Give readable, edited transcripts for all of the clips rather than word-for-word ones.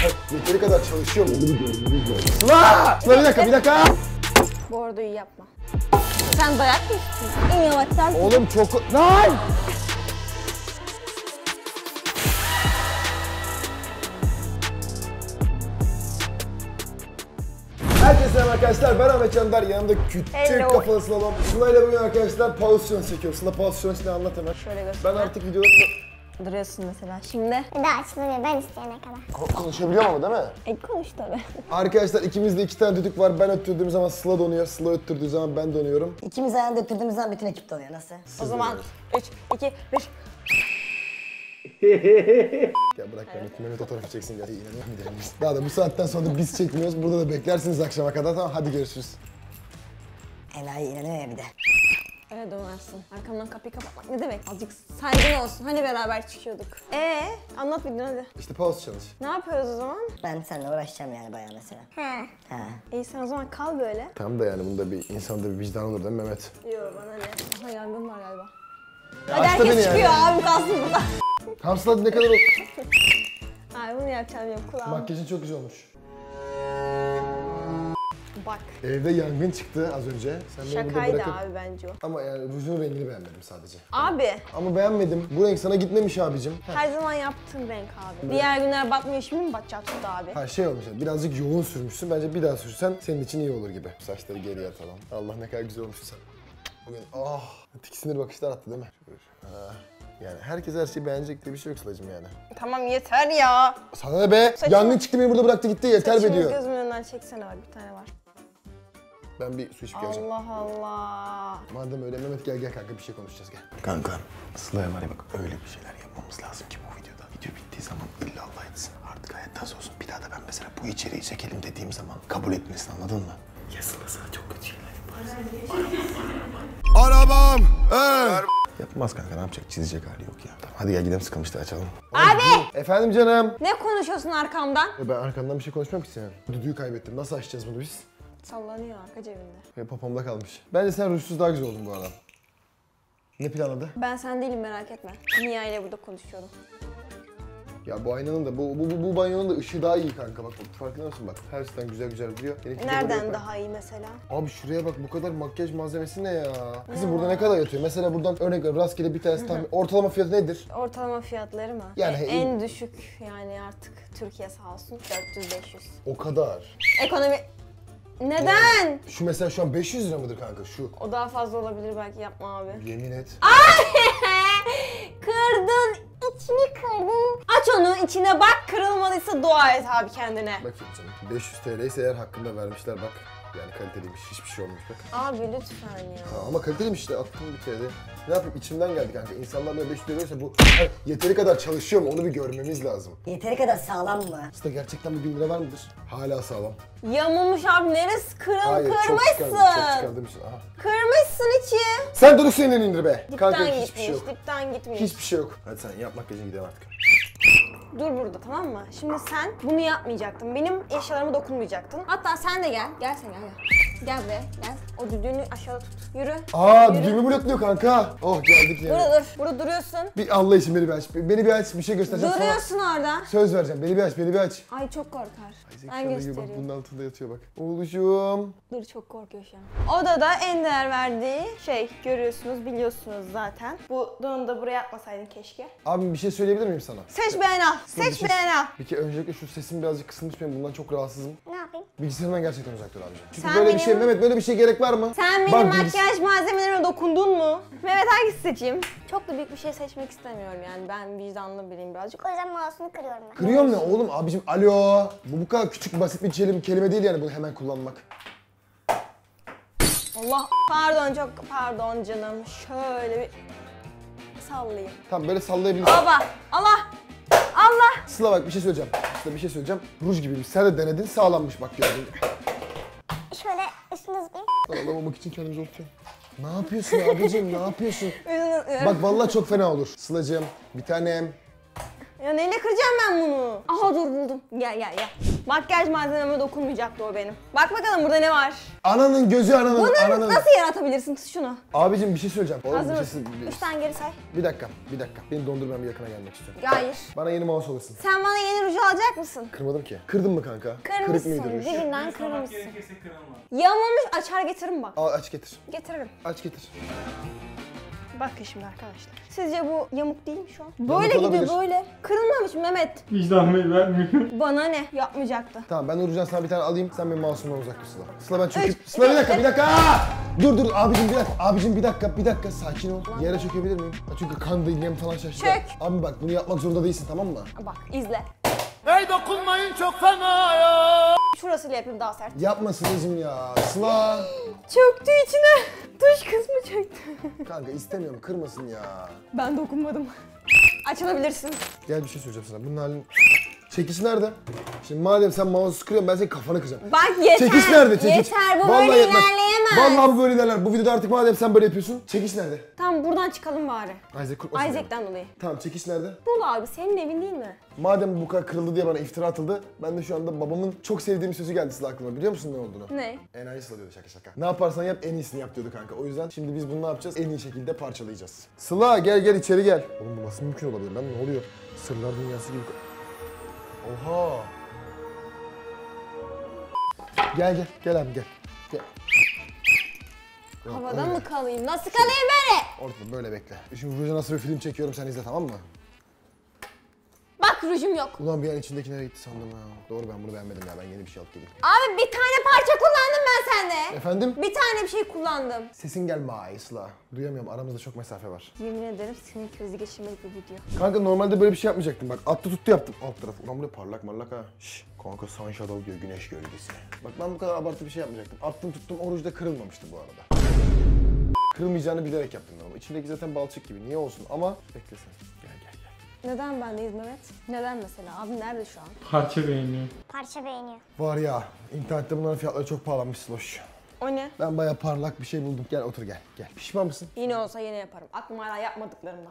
Yeteri kadar çalışıyor mu? Sıla! Sıla bir dakika, bir dakika! Bu arada iyi yapma. Sen dayak mı istiyorsun? En yavaştan. Oğlum çok... Lan! Herkese selam arkadaşlar, ben Ahmet Candar, yanımda küçük kafalı Sıla'm. Sıla'yla bugün arkadaşlar pozisyon çekiyoruz. Sıla pozisyon işte anlat hemen. Şöyle göster. Ben artık videolarımda... Duruyorsun mesela şimdi. Daha açılmıyor ben isteyene kadar. Konuşabiliyorum ama değil mi? Konuş tabii. Arkadaşlar ikimizde 2 tane düdük var. Ben öttürdüğüm zaman Sıla donuyor. Sıla öttürdüğü zaman ben donuyorum. İkimiz ayağını öttürdüğümüz zaman bütün ekip donuyor. Nasıl? O zaman 3, 2, 1. Ya bırak Mehmet fotoğrafı çeksin gel. İnanıyorum. Daha da bu saatten sonra biz çekmiyoruz. Burada da beklersiniz akşama kadar. Tamam hadi görüşürüz. Enayi inanıyor ya bir de. Öyle dönersin. Arkamdan kapıyı kapatmak ne demek? Azıcık saygın olsun. Hani beraber çıkıyorduk. Anlat videonu hadi. İşte pause challenge. Ne yapıyoruz o zaman? Ben seninle uğraşacağım yani bayağı mesela. Ha. İyi sen o zaman kal böyle. Tamam da yani bunda bir insanda bir vicdan olur değil mi Mehmet? Yok bana ne? Aha yangın var galiba. Ya Hadi açtı beni herkes çıkıyor yani. abi kalsın burada. Tamam Sıla hadi ne kadar oldu? Ay bunu yapacağım yok kulağım. Makyajın çok güzel olmuş. Bak. Evde yangın çıktı az önce. Sen beni burada Şakaydı bırakıp... abi bence o. Ama yani rujun rengini beğenmedim sadece. Abi Ama beğenmedim. Bu renk sana gitmemiş abicim. her zaman yaptığın renk abi. Diğer günler batmıyor şimdi mi batacak tuttu abi? Ha şey olmuş yani birazcık yoğun sürmüşsün. Bence bir daha sürsen senin için iyi olur gibi. Saçları geriye atalım. Allah ne kadar güzel olmuşsun sen. Bugün tiksinir bakışlar attı değil mi? Yani herkes her şeyi beğenecek diye bir şey yok Sıla'cığım yani. Tamam yeter ya. Sana ne be? Yangın çıktı beni burada bıraktı gitti yeter be Saçımı diyor. gözümün önünden çeksene bak bir tane var. Ben bir su içip geleceğim. Allah Allah. Madem öyle Mehmet gel kanka bir şey konuşacağız gel. Kanka Sıla'ya var ya bak öyle bir şeyler yapmamız lazım ki bu videoda. Video bittiği zaman illa Allah etsin. Artık hayattan soğusun. Bir daha da ben mesela bu içeriği çekelim dediğim zaman kabul etmesin anladın mı? Ya Sıla sana çok kötü şeyler yaparsın. Arabam! Yapmaz kanka ne yapacak çizecek hali yok ya. Tamam hadi gel gidelim sıkılmıştı açalım. Abi! Efendim canım. Ne konuşuyorsun arkamdan? Ben arkandan bir şey konuşmam ki senin. Düdüğü kaybettim. Nasıl açacağız bunu biz? Sallanıyor arka cebinde. Popomda kalmış. Bence sen rujsuz daha güzel oldun bu arada. Ne planladı? Ben sen değilim merak etme. Mia ile burada konuşuyorum. Ya bu aynanın da bu banyonun da ışığı daha iyi kanka bak farkında mısın bak her şeyden güzel duruyor. Nereden daha iyi mesela? Abi şuraya bak bu kadar makyaj malzemesi ne ya? Kızım burada ne kadar yatıyor? Mesela buradan örnek ver rastgele bir tanesi tahmin. Ortalama fiyatı nedir? Ortalama fiyatları mı? Yani en düşük yani artık Türkiye sağ olsun 400-500. O kadar. Ekonomi... Neden? Şu mesela şu an 500 lira mıdır kanka şu? O daha fazla olabilir belki yapma abi. Yemin et. Kırdın, içini kırdın. Aç onu, içine bak, kırılmadıysa dua et abi kendine. Bak canım 500 TL ise eğer hakkında vermişler bak. Yani kaliteliymiş hiçbir şey olmamış bak. Abi lütfen ya. Ama kaliteliymiş işte attım bir TL. Ne yapayım içimden geldi kanka. İnsanlar böyle 500 veriyorsa bu yeteri kadar çalışıyor mu onu bir görmemiz lazım. Yeteri kadar sağlam mı? Aslında gerçekten bu 1000 lira var mıdır? Hala sağlam. Yamulmuş abi, neresi Hayır çok çıkardığım için. Aha. Kırmışsın içi. Sen dur senin indir be. Kanka Dipten hiçbir gitmiş, şey yok. dipten gitmiş. Hiçbir şey yok. Hadi sen yap makyajını gidelim artık. Dur burada tamam mı? Şimdi sen bunu yapmayacaktın. Benim eşyalarıma dokunmayacaktın. Hatta sen de gel. Gel sen gel. Gel buraya gel. O düdüğünü aşağıda tut. Yürü. Yürü. Düğümü blokluyor kanka. Oh geldik yani. Burada dur. Burada duruyorsun. Bir Allah için beni bir aç. Beni bir aç bir şey göstereceğim sana. Duruyorsun orada. Söz vereceğim beni bir aç. Ay çok korkar. Ben Zekalı gibi bak gösteriyorum. bunun altında yatıyor bak. Oğluşum. Dur çok korkuyor şu an. Odada en değer verdiği şey görüyorsunuz biliyorsunuz zaten. Bu donu da buraya atmasaydın keşke. Abi bir şey söyleyebilir miyim sana? Seç beğen al. Seç beğen al. Bir kere öncelikle şu sesim birazcık kısılmış benim bundan çok rahatsızım. Ne yapayım? Bilgisayarından gerçekten uzak dur abicim. Çünkü Sen böyle bir benim- şey Mehmet böyle bir şey gerek var mı? Sen benim Bak, makyaj malzemelerime dokundun mu? Mehmet hangisi seçeyim? Çok da büyük bir şey seçmek istemiyorum yani. Ben vicdanlı biriyim birazcık. O yüzden mouse'unu kırıyorum ben. Kırıyorum ne oğlum abicim alo. Bu kadar küçük basit bir kelime değil yani bunu hemen kullanmak. Allah pardon çok pardon canım. Şöyle bir sallayayım. Tamam böyle sallayabilirsin. Baba Allah Allah. Sıla bak bir şey söyleyeceğim. Sıla bir şey söyleyeceğim. Ruj gibiymiş. Sen de denedin sağlammış bak gördün. Şöyle üstüne zıplayayım. Ağlamamak için kendimizi unutuyorum. Ne yapıyorsun abicim ne yapıyorsun? Üzülürüm. Bak vallahi çok fena olur. Sıla'cığım bir tanem. Ya neyle kıracağım ben bunu? Aha dur buldum. Gel. Makyaj malzememe dokunmayacaktı o benim. Bak bakalım burada ne var? Ananın gözü ananın. Bunu nasıl yaratabilirsin? Tut şunu. Abicim bir şey söyleyeceğim. Oğlum, Hazır bir mısın? şey... Üstten geri say. Bir dakika. Beni dondur ben bir yakına gelmek istiyorum. Hayır. Bana yeni mouse alırsın. Sen bana yeni istediğin ruju alacak mısın? Kırmadım ki. Kırdın mı kanka? Kırık Kırmışsın, mıydı ruj? dibinden Kırmak kırmışsın. gerekirse kırılma. Yamamış, açar getiririm bak. Al aç getir. Getiririm. Aç getir. Bakın şimdi arkadaşlar. Sizce bu yamuk değil mi şu an? Böyle gidiyor olabilir. böyle. Kırılmamış Mehmet. Vicdan el vermiyor. Bana ne? Yapmayacaktı. Tamam ben Nurcan sana bir tane alayım. Sen benim masumdan uzak dur Sıla. Sıla ben çöküp... Üç, Sıla bir dakika iki, bir dakika. Aa! Dur abicim bir dakika. Abicim bir dakika sakin ol. Yere çökebilir miyim? Ha, çünkü kan değilim falan şaşırdı. Çök. Abi bak bunu yapmak zorunda değilsin tamam mı? Bak izle. Hey dokunmayın çok fena ya. Şurasıyla yapayım daha sert. Yapma Sıla'cım ya. Sıla. Çöktü içine. Tuş kısmı çöktü. Kanka istemiyorum kırmasın ya. Ben dokunmadım. Açılabilirsin. Gel bir şey söyleyeceğim sana. Bunun halin... Çekiş nerede? Şimdi madem sen mouse'u kırıyorsun ben senin kafanı kıracağım. Bak yeter. Çekiş nerede? Çekiş. Yeter bu Vallahi böyle yetmez. ilerleyemez. Vallahi bu böyle ilerler. Bu videoda artık madem sen böyle yapıyorsun. Çekiş nerede? Tamam buradan çıkalım bari. Isaac kurtmasın. yani. Isaac'ten dolayı. Tamam çekiş nerede? Bu abi senin evin değil mi? Madem bu kadar kırıldı diye bana iftira atıldı. Ben de şu anda babamın çok sevdiğim sözü geldi Sıla aklıma. Biliyor musun ne olduğunu? Ne? Enayi Sıla diyordu şaka. Ne yaparsan yap en iyisini yap diyordu kanka. O yüzden şimdi biz bunu ne yapacağız? En iyi şekilde parçalayacağız. Sıla gel içeri gel. Oğlum bu nasıl mümkün olabilir lan? Ne oluyor? Sırlar dünyası gibi. Oha. Gel abi gel. Yok, Havada öyle. mı kalayım? Nasıl kalayım böyle? Ortada böyle bekle. Şimdi Ruja nasıl bir film çekiyorum sen izle tamam mı? Bak rujum yok. Ulan bir an içindeki nereye gitti sandım ha. Doğru ben bunu beğenmedim ya ben yeni bir şey alıp geleyim. Abi bir tane parça kullandım ben sende. Efendim? Bir tane bir şey kullandım. Sesin gelme Sıla. Duyamıyorum aramızda çok mesafe var. Yemin ederim senin krizi geçirmelik bir video. Kanka normalde böyle bir şey yapmayacaktım bak attı tuttu yaptım. Alt tarafı ulan böyle parlak ha. Şşş kanka sun shadow diyor güneş gölgesi. Bak ben bu kadar abartı bir şey yapmayacaktım. Attım tuttum o ruj da kırılmamıştı bu arada. Kırılmayacağını bilerek yaptım ben onu. İçindeki zaten balçık gibi niye olsun ama bekle sen. Gel. Neden bendeyiz Mehmet? Neden mesela? Abi nerede şu an? Parça beğeniyor. Parça beğeniyor. Var ya internette bunların fiyatları çok pahalanmış Sloş. O ne? Ben bayağı parlak bir şey buldum. Gel otur gel. Pişman mısın? Yine olsa yine yaparım. Aklım hala yapmadıklarımda.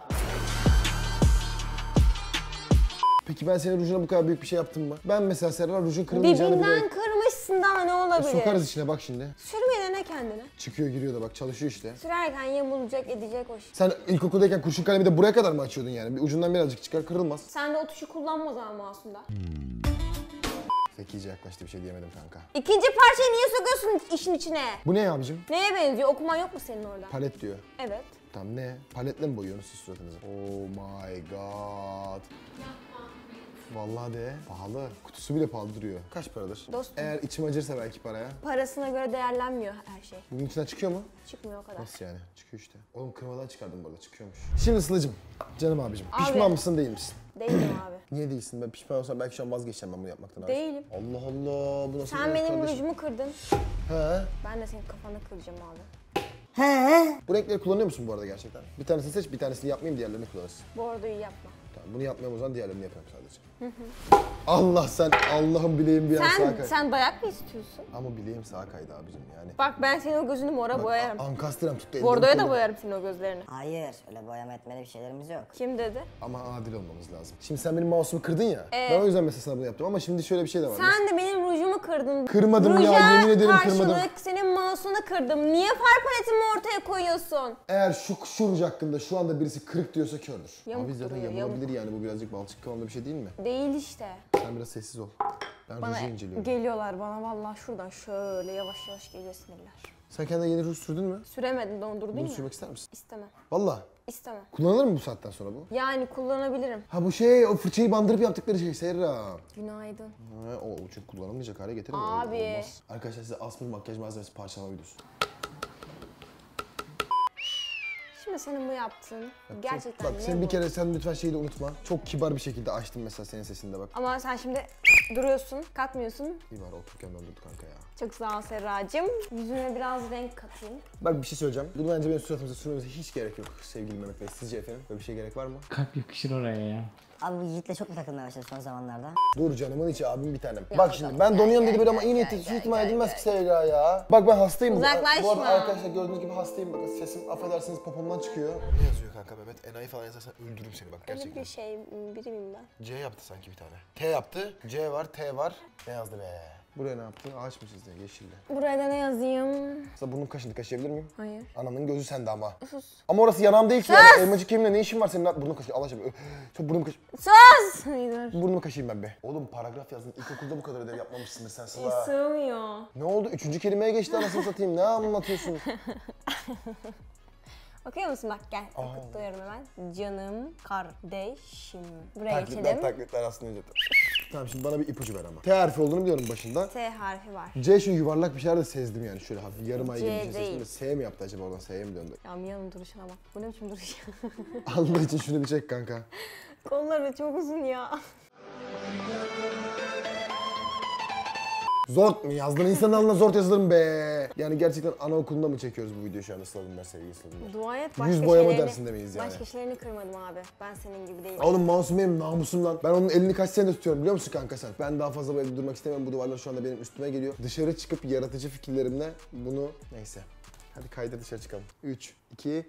Peki ben senin rujuna bu kadar büyük bir şey yaptım mı? Ben mesela Serra rujun kırılmayacağını Dibinden bilerek... kırmışsın daha ne olabilir? Sokarız içine bak şimdi. Sürmeye ne kendine? Çıkıyor giriyor da bak çalışıyor işte. Sürerken yamulacak edecek o şey. Sen ilkokuldayken kurşun kalemi de buraya kadar mı açıyordun yani? Bir ucundan birazcık çıkar kırılmaz. Sen de o tuşu kullanma zaman Masum'da. Zekice yaklaştı bir şey diyemedim kanka. İkinci parçayı niye sokuyorsun işin içine? Bu ne ya abicim? Neye benziyor? Okuman yok mu senin orada? Palet diyor. Evet. Tamam ne? Paletle mi boyuyorsunuz siz suratınızı? Oh my god. Vallahi de pahalı. Kutusu bile pahalı duruyor. Kaç paradır? Dostum. Eğer içim acırsa belki paraya. Parasına göre değerlenmiyor her şey. Bunun içinden çıkıyor mu? Çıkmıyor o kadar. Nasıl yani? Çıkıyor işte. Oğlum kırmadan çıkardım bu arada çıkıyormuş. Şimdi Sıla'cım, canım abicim. Abi. Pişman mısın değil misin? Değilim abi. Niye değilsin? Ben pişman olsam belki şu an vazgeçeceğim ben bunu yapmaktan abi. Değilim. Allah Allah bu nasıl Sen bir benim kardeşim? rujumu kırdın. He. Ben de senin kafanı kıracağım abi. He? Bu renkleri kullanıyor musun bu arada gerçekten? Bir tanesini seç, bir tanesini yapmayayım, diğerlerini kullanırsın. Bu arada iyi yapma. Tamam, bunu yapmayayım o zaman diğerlerini yapıyorum sadece. Allah sen, Allah'ım bileğim bir an sağa kaydı. Sen dayak mı istiyorsun? Ama bileğim sağa kaydı abicim yani. Bak ben senin o gözünü mora boyarım. Ankastrem tuttu ellerim. Bordoya da kollarım. boyarım senin o gözlerini. Hayır, öyle boyama etmeli bir şeylerimiz yok. Kim dedi? Ama adil olmamız lazım. Şimdi sen benim mouse'umu kırdın ya. Ben o yüzden mesela sana bunu yaptım ama şimdi şöyle bir şey de var. Sen de benim rujumu kırdın. Kırmadım ya, Ruja yemin ederim kırmadım. karşılık senin mouse'unu kırdım. Niye far paletimi ortaya koyuyorsun? Eğer şu ruj hakkında şu anda birisi kırık diyorsa kördür. Yamuk Abi zaten duruyor, yamulabilir yani bu birazcık balçık kıvamında bir şey değil mi? Değil işte. Sen biraz sessiz ol. Ben Bana ruju inceliyorum. geliyorlar bana vallahi şuradan şöyle yavaş yavaş geliyor sinirler. Sen kendine yeni ruj sürdün mü? Süremedin dondurdun Bunu ya. sürmek ister misin? İstemem. Valla. İstemem. Kullanılır mı bu saatten sonra bu? Yani kullanabilirim. Ha bu şey, o fırçayı bandırıp yaptıkları şey Serra. Günaydın. Ha, o çünkü kullanılmayacak hale getirir mi? Abi. Olmaz. Arkadaşlar size Asmir makyaj malzemesi parçalama videosu. Şimdi senin bu yaptığın gerçekten Bak ne sen bu? bir kere sen lütfen şeyi de unutma. Çok kibar bir şekilde açtım mesela senin sesinde bak. Ama sen şimdi duruyorsun, kalkmıyorsun. İyi var otururken döndürdü kanka ya. Çok sağ ol Serracığım. Yüzüne biraz renk katayım. Bak bir şey söyleyeceğim. Bunu bence benim suratımıza sürmemize hiç gerek yok sevgili Mehmet Bey. Sizce efendim? Böyle bir şey gerek var mı? Kalp yakışır oraya ya. Abi bu Yiğit'le çok mu takılmaya başladı son zamanlarda? Dur canımın içi abim bir tanem. Bak bakalım, şimdi ben gel, donuyorum gel, dedi böyle ama gel, iyi gel, niyetli gel, ihtimal gel, edilmez gel. ki Serra ya. Bak ben hastayım. Bu arada Uzaklaşma. arkadaşlar gördüğünüz gibi hastayım. Bakın sesim affedersiniz popomdan çıkıyor. Ne yazıyor kanka Mehmet? Enayi falan yazarsan öldürürüm seni bak Öyle gerçekten. bir şey, biri miyim ben? C yaptı sanki bir tane. T yaptı. C var, T var. Ne yazdı be? Buraya ne yaptın? Ağaç mı çizdin? Yeşille. Buraya da ne yazayım? Aslında burnum kaşındı. Kaşıyabilir miyim? Hayır. Ananın gözü sende ama. Sus. Ama orası yanağım değil ki. Yani. Elmacık kemiğimle ne işin var senin? Burnum kaşıyor. Allah aşkına. Çok burnum kaşıyor. Sus! Dur. Burnumu kaşıyım ben be. Oğlum paragraf yazdın. İlkokulda bu kadar ödev yapmamışsındır sen Sıla. Sığmıyor. Ne oldu? 3. kelimeye geçti anasını satayım. Ne anlatıyorsun? Okuyor musun? Bak gel. Okutluyorum hemen. Canım kardeşim. Buraya geçelim. Taklitler aslında önce. Tamam şimdi bana bir ipucu ver ama. T harfi olduğunu biliyorum başında. T harfi var. C şu yuvarlak bir şeyler de sezdim yani şöyle hafif yarım ay C gibi bir şey değil. sezdim de S mi yaptı acaba oradan S'ye mi döndü? Ya Mia'nın duruşuna bak. Bu ne biçim duruş? Allah için şunu bir çek kanka. Kolları çok uzun ya. Zort mu yazdın? İnsanın alnına zort yazılır mı be? Yani gerçekten anaokulunda mı çekiyoruz bu videoyu şu anda Sıla sevgili Sıla? Dua et Yüz boyama dersinde miyiz yani? Başka şeylerini kırmadım abi. Ben senin gibi değilim. Oğlum masum benim namusum lan. Ben onun elini kaç senedir tutuyorum biliyor musun kanka sen? Ben daha fazla bu evde durmak istemiyorum. Bu duvarlar şu anda benim üstüme geliyor. Dışarı çıkıp yaratıcı fikirlerimle bunu... Neyse. Hadi kaydır dışarı çıkalım. 3, 2...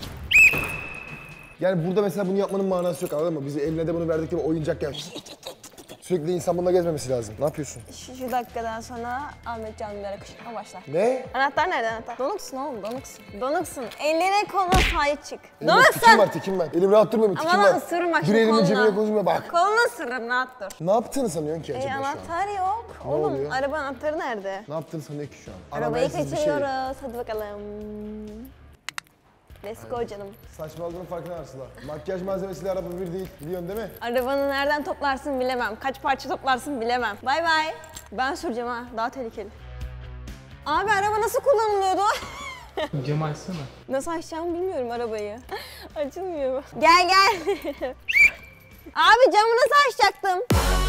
Yani burada mesela bunu yapmanın manası yok anladın mı? Bizi eline de bunu verdik gibi oyuncak yani. Sürekli insan bununla gezmemesi lazım. Ne yapıyorsun? Şu dakikadan sonra Ahmet Canlı'lara kışkırtma başlar. Ne? Anahtar nerede anahtar? Donuksun oğlum donuksun. Donuksun. Eline koluna sahip çık. Elimde tikim Donuksun. var tikim var. Elim rahat durmuyor mu? Tikim Ama var. ısırırım bak Bir şimdi elimin koluna. cebine koyduğuma bak. Kolunu ısırırım rahat dur. Ne yaptığını sanıyorsun ki acaba şu an? Anahtar yok. Oğlum oluyor? araba anahtarı nerede? Ne yaptığını sanıyor ki şu an? Arabayı Arabaya siz bir şey- kaçırıyoruz. Hadi bakalım. Let's go canım. Saçmaladığının farkına varsın ha. Makyaj malzemesiyle araba bir değil. Biliyorsun değil mi? Arabanı nereden toplarsın bilemem. Kaç parça toplarsın bilemem. Bay bay. Ben süreceğim ha. Daha tehlikeli. Abi araba nasıl kullanılıyordu? Camı açsana. Nasıl açacağımı bilmiyorum arabayı. Açılmıyor. Gel gel. Abi camı nasıl açacaktım?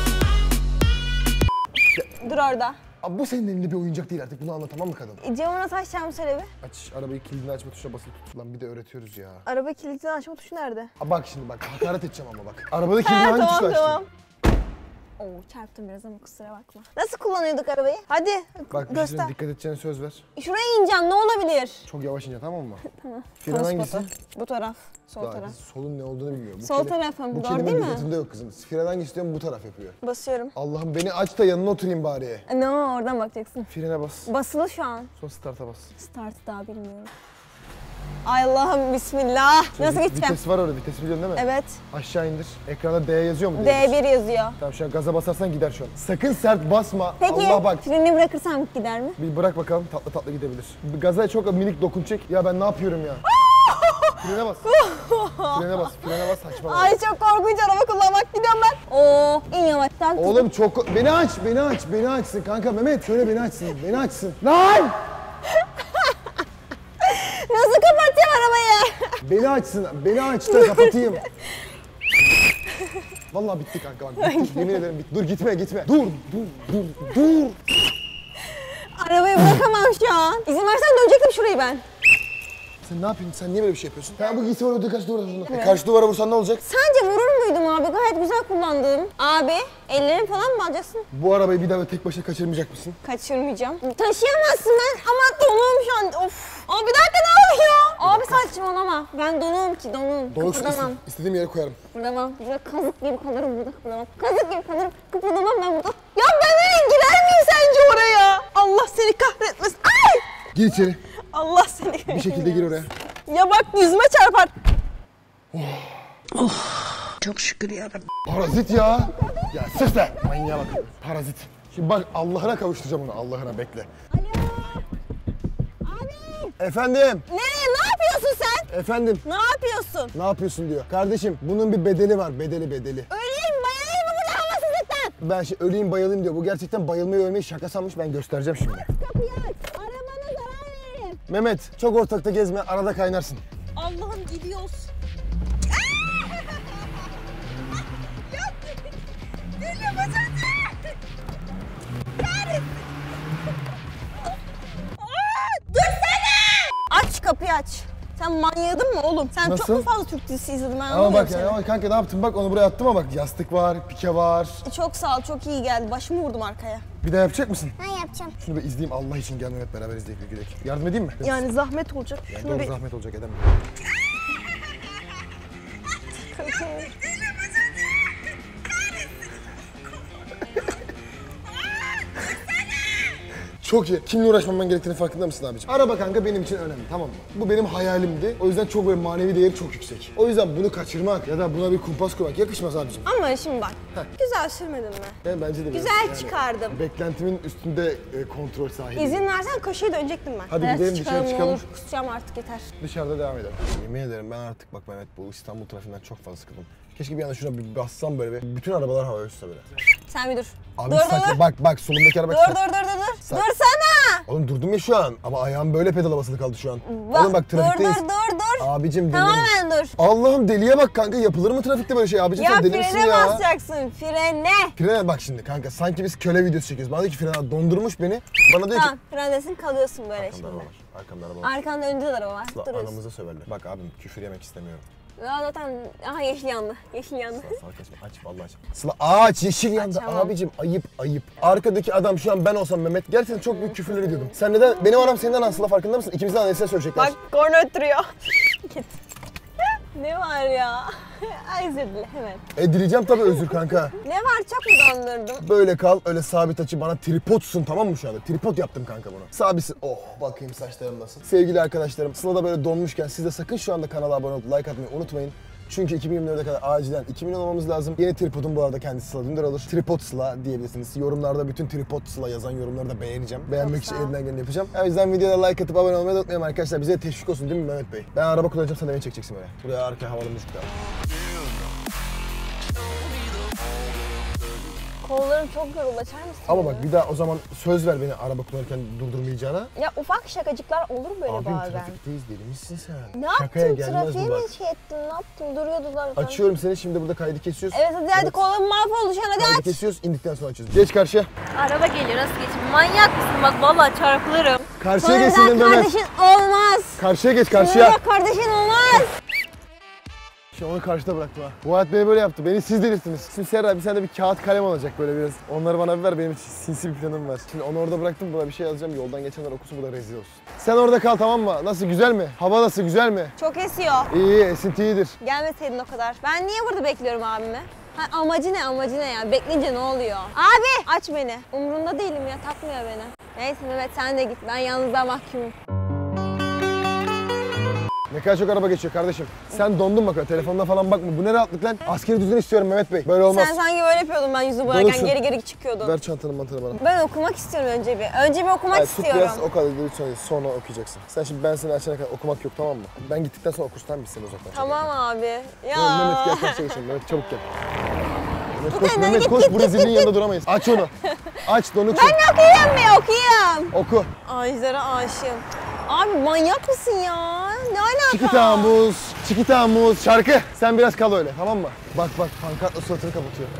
Dur orada. Abi bu senin elinde bir oyuncak değil artık bunu anlatamam mı kadın? Camı nasıl açacağımı söyle bir. Aç arabayı kilidini açma tuşuna basılı tut. Lan bir de öğretiyoruz ya. Araba kilidini açma tuşu nerede? Ha bak şimdi bak hakaret edeceğim ama bak. Arabada kilidini hangi tuşla açtın? Oo çarptım biraz ama kusura bakma. Nasıl kullanıyorduk arabayı? Hadi Bak bir şey göster. söyleyeyim, dikkat edeceğine söz ver. Şuraya ineceğim ne olabilir? Çok yavaş ince tamam mı? Tamam. Fren hangisi? Bu taraf. Sol Daha taraf. kız solun ne olduğunu bilmiyor. Bu Sol tarafım, Bu doğru kelimenin değil mi? lügatında yok kızım. Fren hangisi diyorum bu taraf yapıyor. Basıyorum. Allah'ım beni aç da yanına oturayım bari. Ne o oradan bakacaksın. Frene bas. Basılı şu an. Son start'a bas. Start daha bilmiyorum. Ay Allah'ım bismillah. Nasıl gideceğim? Vites var orada vites biliyorsun değil mi? Evet. Aşağı indir. Ekranda D yazıyor mu? D1 yazıyor. Tamam şu an gaza basarsan gider şu an. Sakın sert basma. Peki Allah bak. freni bırakırsam gider mi? Bir bırak bakalım tatlı tatlı gidebilir. Bir gaza çok minik dokun çek. Ya ben ne yapıyorum ya? Frene bas. Frene bas. Frene bas saçmalama. Ay çok korkunç araba kullanmak gidiyorum ben. Oo in yavaştan. Oğlum çok... Beni aç, beni aç, beni açsın kanka Mehmet. Şöyle beni açsın, beni açsın. Lan! Nasıl kapatacağım arabayı? Beni açsın, beni aç da kapatayım. Vallahi bitti kanka bak, bitti. Yemin ederim bitti. Dur gitme, gitme. Dur, dur. Arabayı bırakamam şu an. İzin versen dönecektim şurayı ben. Sen ne yapıyorsun? Sen niye böyle bir şey yapıyorsun? Ben bu giysi var öde karşı duvara vursun. Karşı duvara vursan ne olacak? Sence vurur muydum abi? Gayet güzel kullandım. Abi ellerini falan mı alacaksın? Bu arabayı bir daha tek başına kaçırmayacak mısın? Kaçırmayacağım. Taşıyamazsın ben ama donuğum şu an. Of. Abi bir dakika ne oluyor? Abi saçmalama. Ben donuğum ki donuğum. Donuksun Kıpırdamam. istediğim yere koyarım. Kıpırdamam. Burada kazık gibi kalırım burada kıpırdamam. Kazık gibi kalırım. Kıpırdamam ben burada. Ya ben nereye girer miyim sence oraya? Allah seni kahretmesin. Ay! Gir içeri. Allah seni Bir şekilde gir oraya. Ya bak yüzüme çarpar. Çok şükür yarabbim. Parazit ya. Ya sus be. Manyağa bak. Parazit. Şimdi bak Allah'ına kavuşturacağım onu. Allah'ına bekle. Efendim. Nereye? Ne yapıyorsun sen? Efendim. Ne yapıyorsun? Ne yapıyorsun diyor. Kardeşim bunun bir bedeli var. Bedeli. Öleyim bayılayım mı burada havasızlıktan? Ben öleyim bayılayım diyor. Bu gerçekten bayılmayı ölmeyi şaka sanmış. Ben göstereceğim şimdi. Kapıyı aç. Arabana zarar veririm. Mehmet çok ortakta gezme. Arada kaynarsın. Allah'ım gidiyoruz. Deli bacak. Dursana! Aç kapıyı aç. Sen manyadın mı oğlum? Sen çok Nasıl? mu fazla Türk dizisi izledin ben Ama anlamıyorum bak seni. yani ama kanka ne yaptım bak onu buraya attım ama bak yastık var, pike var. Çok sağ ol, çok iyi geldi. Başımı vurdum arkaya. Bir daha yapacak mısın? Ben yapacağım. Şunu bir izleyeyim Allah için gel Mehmet beraber izleyelim bir gülelim. Yardım edeyim mi? Yani zahmet olacak. Yani Şunu doğru bir... zahmet olacak edemem. Çok iyi. Kimle uğraşmamam gerektiğini farkında mısın abicim? Araba kanka benim için önemli, tamam mı? Bu benim hayalimdi. O yüzden çok böyle manevi değeri çok yüksek. O yüzden bunu kaçırmak ya da buna bir kumpas kurmak yakışmaz abicim. Ama şimdi bak. Güzel sürmedin mi? Bence de Güzel biraz çıkardım. Beklentimin üstünde kontrol sahibi. İzin versen köşeye dönecektim ben. Hadi Evet, gidelim, dışarı ne çıkalım. olur, kusacağım artık yeter. Dışarıda devam edelim. Yemin ederim ben artık bak Mehmet bu İstanbul trafiğinden çok fazla sıkıldım. Keşke bir anda şuna bir bassam böyle ve bütün arabalar havaya uçsa böyle. Sen bir dur. Abi dur saçma dur. bak solumdaki araba. Dur. Dursana. Oğlum durdum ya şu an ama ayağım böyle pedala basılı kaldı şu an. Bak, Oğlum bak trafikteyiz. Dur. Abicim delirim. Tamamen dur. Allah'ım deliye bak kanka, yapılır mı trafikte böyle şey abicim, Ya sen deli misin frene ya? basacaksın, frene. Frene bak şimdi kanka, sanki biz köle videosu çekiyoruz. Bana diyor ki frene dondurmuş beni. Bana diyor Tamam, ki frendesin kalıyorsun böyle arkamda araba şimdi. var. Arkamda araba var. Arkanda önde de araba var. Duruyorsun. Anamıza söverler. Bak abim küfür yemek istemiyorum. Ya zaten, aha yeşil yandı. Salak açma, aç vallahi aç. Sıla aç, yeşil yandı Açamam. abicim, ayıp. Arkadaki adam şu an ben olsam Mehmet gerçekten çok büyük küfürler ediyordum. Sen neden, benim aram senden an Sıla, farkında mısın? İkimizden annesine söyleyecekler. Bak korna öttürüyor. Git. Ne var ya? Ay özür dile hemen. Dileyeceğim tabii özür kanka. Ne var, çok mu döndürdüm? Böyle kal, öyle sabit açı, bana tripodsun tamam mı şu anda? Tripod yaptım kanka buna. Sabitsin. Oh, bakayım saçlarım nasıl. Sevgili arkadaşlarım, Sıla da böyle donmuşken siz de sakın şu anda kanala abone olup like atmayı unutmayın. Çünkü 2024'e kadar acilen 2 milyon olmamız lazım. Yeni tripodum bu arada kendisi Sıla Dündar olur. Tripod Sıla diyebilirsiniz. Yorumlarda bütün tripod Sıla yazan yorumları da beğeneceğim. Beğenmek için elimden geleni yapacağım. O yüzden videoda like atıp abone olmayı unutmayın arkadaşlar. Bize teşvik olsun değil mi Mehmet Bey? Ben araba kullanacağım, sen de beni çekeceksin böyle. Buraya arkaya havalı müzik de al. Kollarım çok yoruldu, açar mısın? Ama bak bir daha o zaman söz ver beni araba kullanırken durdurmayacağına. Ya ufak şakacıklar olur böyle Abim bazen. trafikteyiz, deli misin sen? Ne Şakaya yaptın? gelmez Trafiğe bu bak. mi şey ettin? Ne yaptın? Duruyordu zaten. Açıyorum seni şimdi, burada kaydı kesiyoruz. Evet hadi Evet. kollarım mahvoldu şu an, hadi Kaydı aç. kesiyoruz, indikten sonra açıyoruz. Geç karşıya. Araba geliyor, nasıl geçeyim? Manyak mısın? Bak vallahi çarpılırım. Karşıya geç Sonra senin Mehmet. kardeşin olmaz. Karşıya geç, Sonra karşıya. kardeşin olmaz. Şimdi onu karşıda bıraktım ha. Bu hayat beni böyle yaptı. Beni siz delirttiniz. Şimdi Serra bir sende bir kağıt kalem olacak böyle biraz. Onları bana bir ver, benim sinsi bir planım var. Şimdi onu orada bıraktım, buna bir şey yazacağım. Yoldan geçenler okusun, bu da rezil olsun. Sen orada kal tamam mı? Nasıl, güzel mi? Hava nasıl, güzel mi? Çok esiyor. İyi, esinti iyidir. Gelmeseydin o kadar. Ben niye burada bekliyorum abimi? Ha, amacı ne ya? Bekleyince ne oluyor? Abi aç beni. Umurunda değilim ya, takmıyor beni. Neyse Mehmet sen de git. Ben yalnızlığa mahkumum. Ne kadar çok araba geçiyor kardeşim. Sen dondun bak, telefonuna falan bakma. Bu ne rahatlık lan? Askeri düzen istiyorum Mehmet Bey. Böyle olmaz. Sen sanki böyle yapıyordun, ben yüzü boyarken Doğrusun. geri çıkıyordun. Ver çantanı mantanı bana. Ben okumak istiyorum önce bir. Önce bir okumak Hayır, tut istiyorum. biraz, o kadar lütfen, sonra okuyacaksın. Sen şimdi ben seni açana kadar okumak yok tamam mı? Ben gittikten sonra okursun, tamam mı? Sen uzaktan. Tamam abi. Ya. Mehmet gel karşıya geçelim. Mehmet çabuk gel. Mehmet koş, Git, Mehmet git, koş. git, Bu git, rezilliğin git, yanında duramayız. Aç onu. Aç, donuk. Ben de okuyayım mı? Okuyayım. Oku. Ajlara aşığım. Abi manyak mısın ya? Ne alaka? Çikita muz şarkı. Sen biraz kal öyle tamam mı? Bak pankartla suratını kapatıyor.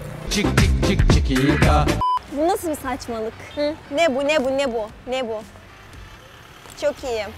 Bu nasıl bir saçmalık? Hı? Ne bu? Çok iyiyim.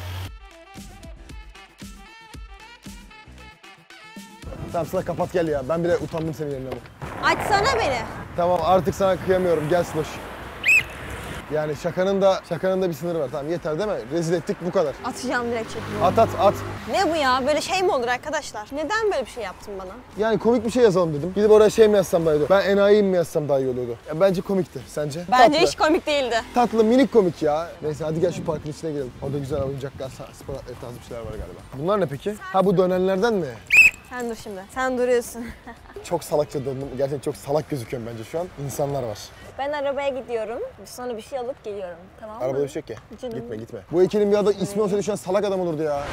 Tamam Sıla kapat gel ya. Ben bile utandım senin yerine bak. Açsana beni. Tamam artık sana kıyamıyorum. Gel Sloş. Yani şakanın da bir sınırı var. Tamam yeter değil mi? Rezil ettik, bu kadar. Atacağım direkt çekimi. At. Ne bu ya? Böyle şey mi olur arkadaşlar? Neden böyle bir şey yaptın bana? Yani komik bir şey yazalım dedim. Gidip oraya şey mi yazsam daha iyi olurdu? Ben enayiyim mi yazsam daha iyi olurdu? Ya bence komikti. Sence? Bence Tatlı. hiç komik değildi. Tatlı, minik komik ya. Neyse hadi gel şu parkın içine girelim. Orada güzel oyuncaklar, spor aletleri tarzı bir şeyler var galiba. Bunlar ne peki? Ha bu dönenlerden mi? Sen dur şimdi. Sen duruyorsun. Çok salakça döndüm. Gerçekten çok salak gözüküyorum bence şu an. İnsanlar var. Ben arabaya gidiyorum. Sonra bir şey alıp geliyorum. Tamam mı? Arabada bir şey yok ki. Canım. Gitme. Bu heykelin bir adı ismi olsaydı şu an salak adam olurdu ya.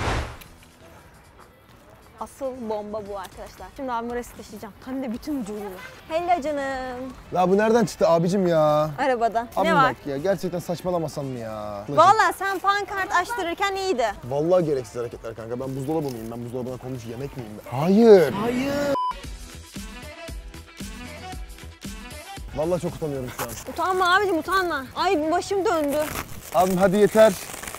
Asıl bomba bu arkadaşlar. Şimdi abim oraya taşıyacağım. Hem de bütün vücudunu. Hello canım. La bu nereden çıktı abicim ya? Arabadan. Abi Ne var? bak ya gerçekten saçmalamasan mı ya? Valla sen pankart açtırırken iyiydi. Vallahi gereksiz hareketler kanka. Ben buzdolabı mıyım? Ben buzdolabına konmuş yemek miyim ben? Hayır. Vallahi çok utanıyorum şu an. Utanma abicim, utanma. Ay başım döndü. Abim hadi yeter.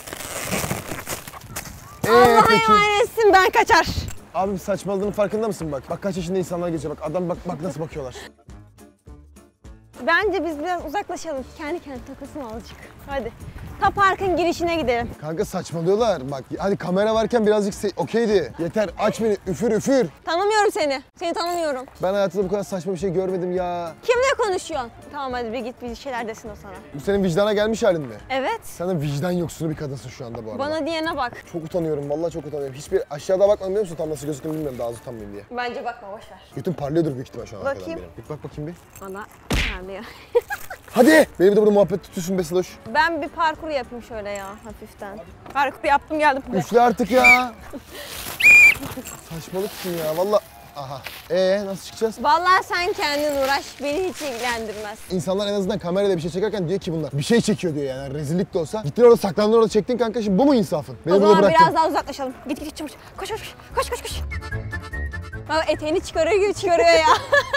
Allah peki. emanetsin, ben kaçar. Abim saçmaladığının farkında mısın bak? Bak kaç yaşında insanlar geçiyor bak. Adam bak nasıl bakıyorlar. Bence biz biraz uzaklaşalım. Kendi kendine takılsın azıcık. Hadi. Ta parkın girişine gidelim. Kanka saçmalıyorlar. Bak hadi kamera varken birazcık okeydi. Yeter aç beni üfür üfür. Tanımıyorum seni. Seni tanımıyorum. Ben hayatımda bu kadar saçma bir şey görmedim ya. Kimle konuşuyorsun? Tamam hadi bir git bir şeyler desin o sana. Bu senin vicdana gelmiş halin mi? Evet. Sen de vicdan yoksunu bir kadınsın şu anda bu arada. Bana diyene bak. Çok utanıyorum vallahi çok utanıyorum. Hiçbir aşağıda bakmadım biliyor musun? Tam nasıl gözüktüğünü bilmiyorum daha az utanmayayım diye. Bence bakma boş ver. Götüm parlıyordur büyük ihtimal şu an arkadan Bakayım. benim. Bir bak bakayım bir. Bana parlıyor. Hadi! Benim de burada muhabbet tutuyorsun be Sıloş. Ben bir parkur yapayım şöyle ya hafiften. Parkur yaptım geldim buraya. Üfle artık ya. Saçmalıksın ya valla. Aha. Nasıl çıkacağız? Vallahi sen kendin uğraş, beni hiç ilgilendirmez. İnsanlar en azından kamerayla bir şey çekerken diyor ki bunlar bir şey çekiyor diyor yani rezillik de olsa. Gittin orada saklandın orada çektin kanka şimdi bu mu insafın? Beni O burada zaman bıraktın. biraz daha uzaklaşalım. Git git çabuk. Koş koş koş koş koş. Bak eteğini çıkarıyor gibi çıkarıyor ya.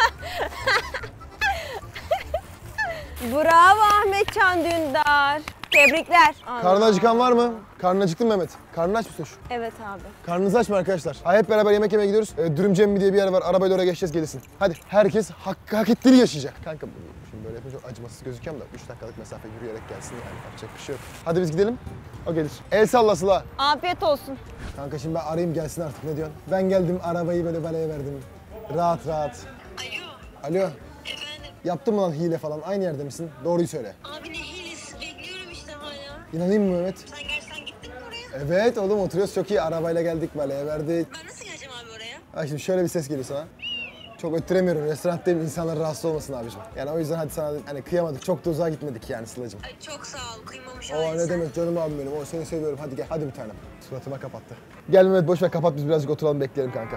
Bravo Ahmetcan Dündar. Tebrikler. Karnı acıkan var mı? Karnın acıktı mı Mehmet? Karnın aç mı Sıloş? Evet abi. Karnınızı aç mı arkadaşlar? Hep beraber yemek yemeye gidiyoruz. Dürümcem mi diye bir yer var. Arabayla oraya geçeceğiz gelirsin. Hadi herkes hak ettiğini yaşayacak. Kanka şimdi böyle yapınca çok acımasız gözüküyorum da 3 dakikalık mesafe yürüyerek gelsin yani yapacak bir şey yok. Hadi biz gidelim. O gelir. El salla Sıla. Afiyet olsun. Kanka şimdi ben arayayım gelsin artık ne diyorsun? Ben geldim arabayı böyle baleye verdim. Rahat rahat. Alo, Alo. efendim. Yaptın mı lan hile falan? Aynı yerde misin? Doğruyu söyle. Abi ne hilesi? Bekliyorum işte hala. İnanayım mı Mehmet? Sen gerçekten gittin mi oraya? Evet oğlum oturuyoruz çok iyi. Arabayla geldik baleye verdik. Ben nasıl geleceğim abi oraya? Bak şimdi şöyle bir ses geliyor sana. Çok öttüremiyorum. Restorandayım insanlar rahatsız olmasın abicim. Yani o yüzden hadi sana hani kıyamadık. Çok da uzağa gitmedik yani Sıla'cığım. Ay çok sağ ol, kıymamış O ailesi. ne demek canım abim benim. O seni seviyorum. Hadi gel. Hadi bir tanem. Suratıma kapattı. Gel Mehmet boş ver kapat biz birazcık oturalım bekleyelim kanka.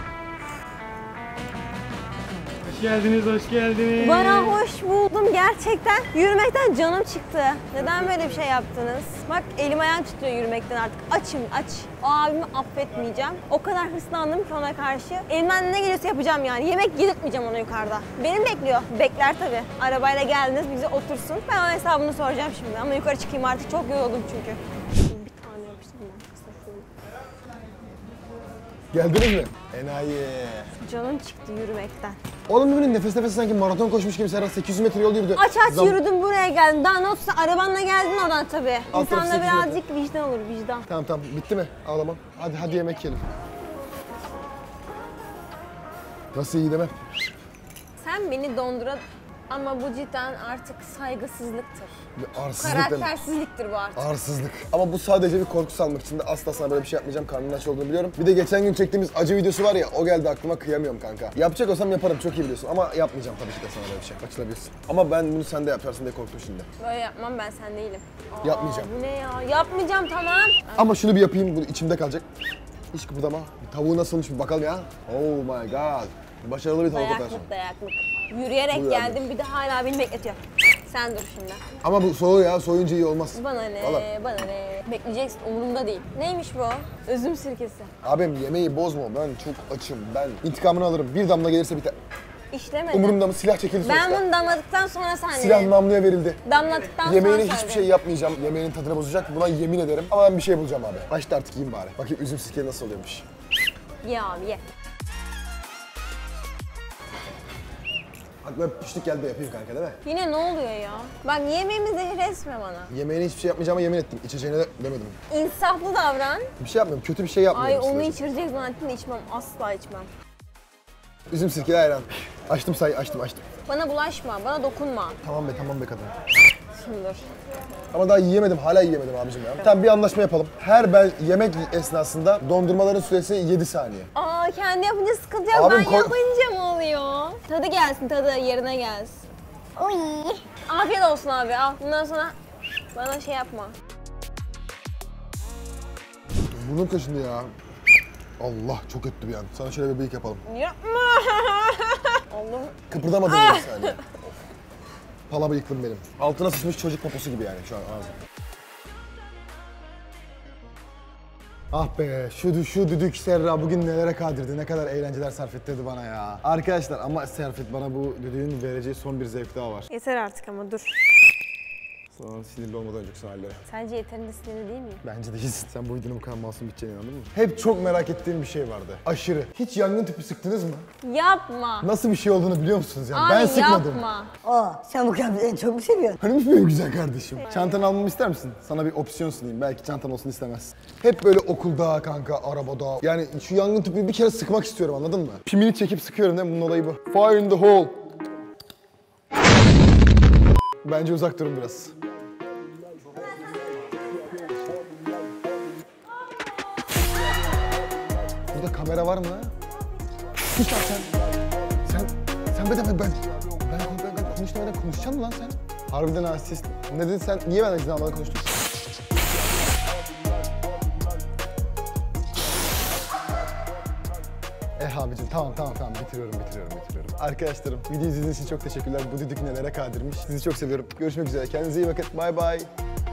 Hoş geldiniz, hoş geldiniz. Bana hoş buldum gerçekten. Yürümekten canım çıktı. Neden böyle bir şey yaptınız? Bak elim ayağım titriyor yürümekten artık. Açım aç. O abimi affetmeyeceğim. O kadar hırslandım ki ona karşı. Elimden ne geliyorsa yapacağım yani. Yemek yedirtmeyeceğim ona yukarıda. Beni bekliyor. Bekler tabii. Arabayla geldiniz bize otursun. Ben ona hesabını soracağım şimdi. Ama yukarı çıkayım artık. Çok yoruldum çünkü. Bir tane yapıştım ben. Geldiniz mi? Enayi. Canım çıktı yürümekten. Oğlum benim nefes nefese sanki maraton koşmuş gibi Serhat 800 metre yol yürüdü. Aç Zam- yürüdüm buraya geldim. Daha ne olsa arabanla geldin oradan tabii. Alt tarafı İnsanda 8 metre. birazcık vicdan olur vicdan. Tamam bitti mi? Ağlama. Hadi yemek yiyelim. Nasıl iyi deme? Sen beni donduran ama bu cidden artık saygısızlıktır. Arsızlık deme. Karaktersizliktir bu artık. Arsızlık. Ama bu sadece bir korku salmak için de asla sana böyle bir şey yapmayacağım. Karnının aç olduğunu biliyorum. Bir de geçen gün çektiğimiz acı videosu var ya o geldi aklıma kıyamıyorum kanka. Yapacak olsam yaparım çok iyi biliyorsun ama yapmayacağım tabii ki de sana böyle bir şey. Açılabilirsin. Ama ben bunu sen de yaparsın diye korktum şimdi. Böyle yapmam ben sen değilim. Yapmayacağım. Bu ne ya? Yapmayacağım tamam. Ama şunu bir yapayım, bu içimde kalacak. Hiç kıpırdama. Tavuğu nasılmış bir bakalım ya. Oh my god. Başarılı bir tavuk operasyonu. Dayaklık. Yürüyerek Bu geldim bir de hala beni bekletiyor. Sen dur şimdi. Ama bu soğuğu ya, soğuyunca iyi olmaz. Bana ne? Vallahi. Bana ne? Bekleyeceksin umurumda değil. Neymiş bu? Üzüm sirkesi. Abim yemeği bozma, ben çok açım. Ben intikamını alırım. Bir damla gelirse biter. İşlemedi. Umurumda mı? Silah çekildi Ben sonuçta. bunu damladıktan sonra sen Silah namluya verildi. damladıktan Yemeğine sonra hiçbir söyle. şey yapmayacağım. Yemeğinin tadını bozacak. Buna yemin ederim. Ama ben bir şey bulacağım abi. Başta artık yiyeyim bari. Bakayım üzüm sirkeli nasıl oluyormuş. Ye abi ye. Bak böyle piştik geldi de yapayım kanka değil mi? Yine ne oluyor ya? Bak yemeğimi zehir etme bana. Yemeğine hiçbir şey yapmayacağıma yemin ettim. İçeceğine de demedim. İnsaflı davran. Bir şey yapmıyorum. Kötü bir şey Ay yapmıyorum. onu Sıla'cığım. içirecek zannettim de içmem. Asla içmem. Üzüm sirkeli ayran. Açtım açtım. Bana bulaşma, bana dokunma. Tamam be kadın. Şundur. Ama daha yiyemedim, hala yiyemedim abicim ya. Tamam bir anlaşma yapalım. Her ben yemek esnasında dondurmaların süresi 7 saniye. Aa kendi yapınca sıkıntı yok. Abim Ben koy- yapınca mı oluyor? Tadı gelsin, tadı yerine gelsin. Uy. Afiyet olsun abi al. Bundan sonra bana şey yapma. Burnum kaşındı ya. Allah çok öttü bir an. Sana şöyle bir bıyık yapalım. Yapma. Allah'ım. Kıpırdamadın bir saniye. Pala bıyıklım benim. Altına sıçmış çocuk poposu gibi yani şu an ağzım. Ah be şu düdük Serra bugün nelere kadirdi, ne kadar eğlenceler sarf ettirdi bana ya. Arkadaşlar ama Serfet bana bu düdüğün vereceği son bir zevk daha var. Yeter artık ama dur. Sonra sinirli olmadan önceki hallere. Sence yeterince sinirli değil mi? Bence değilsin. Sen bu videonun bu kadar masum biteceğine inandın mı? Hep çok merak ettiğim bir şey vardı. Aşırı. Hiç yangın tüpü sıktınız mı? Yapma. Nasıl bir şey olduğunu biliyor musunuz yani? Abi Ben sıkmadım. yapma. Sen bu kıyafetleri çok mu seviyorsun? Hani benim güzel kardeşim. Çantanı almamı ister misin? Sana bir opsiyon sunayım. Belki çantan olsun istemezsin. Hep böyle okulda kanka, arabada. Yani şu yangın tüpünü bir kere sıkmak istiyorum, anladın mı? Pimini çekip sıkıyorum değil mi? Bunun olayı bu. Fire in the hole. Bence uzak durun biraz. Burada kamera var mı? Sus lan sen bedava ben konuşmadan konuşacaksın mı lan sen? Harbiden asist. Ne dedin sen? Niye benden izin almadan konuştun? Abicim tamam bitiriyorum. Arkadaşlarım video izlediğiniz için çok teşekkürler. Bu düdük nelere kadirmiş. Sizi çok seviyorum. Görüşmek üzere. Kendinize iyi bakın. Bye bye.